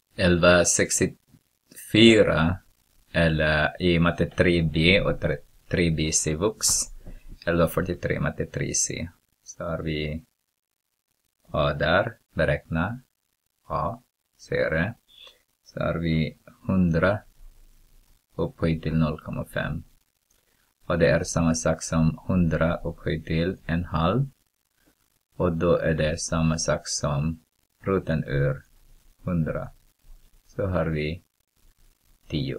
1164 eller i matte 3B och 3B Civux. 1143 matte 3C. Så har vi A där, beräkna. A, ser det. Så har vi 100 upphöjt till 0,5. Och det är samma sak som 100 upphöjt till 1/2. Och då är det samma sak som roten ur 100. Så har vi 10.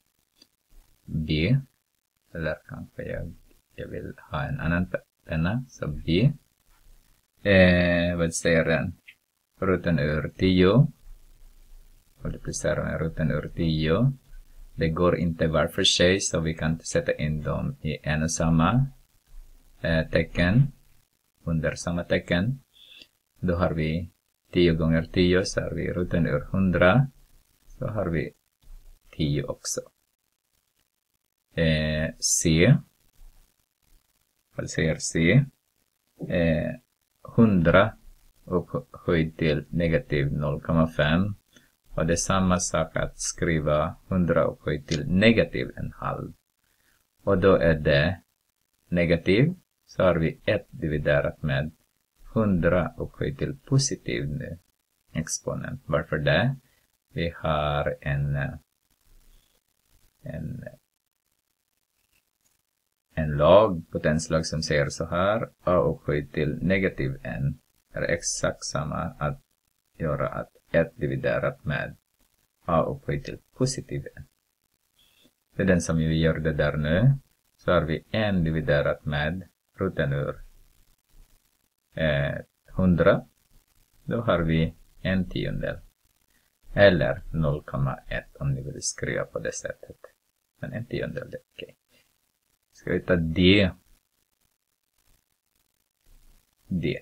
B. Eller kanske jag vill ha en annan penna. Så B. Vad säger den? Roten ur 10. Multiplicera med roten ur 10. Det går inte var för sig, så vi kan sätta in dem i en och samma tecken. Under samma tecken. Då har vi 10 gånger 10, så har vi roten ur 100. Så har vi 10 också. C. Vad säger C? 100 upphöjt till negativ 0,5. Och det är samma sak att skriva 100 upphöjt till negativ 1/2. Och då är det negativ. Så har vi 1 dividerat med 100 upphöjt till positiv nu. Exponent. Varför det? Vi har en lag, potenslag som säger så här. A upphöjt till negativ 1 är exakt samma att göra att 1 dividerat med A upphöjt till positiv 1. Det är den som vi gör det där nu. Så har vi 1 dividerat med roten ur 100. Då har vi 1/10. Eller 0,1 om ni vill skriva på det sättet. Men 1/10 är okej. Ska vi ta D. D.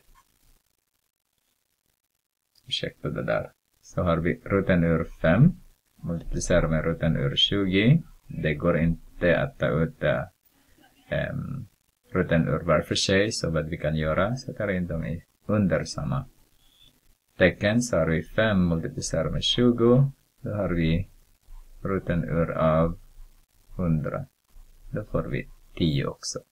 Ursäkta det där. Så har vi roten ur 5. Multiplicera med roten ur 20. Det går inte att ta ut roten ur var för sig. Så vad vi kan göra, så tar in dem i under samma tecken. Så har vi 5 multiplicerat med 20. Då har vi roten ur av 100. Då får vi 10 också.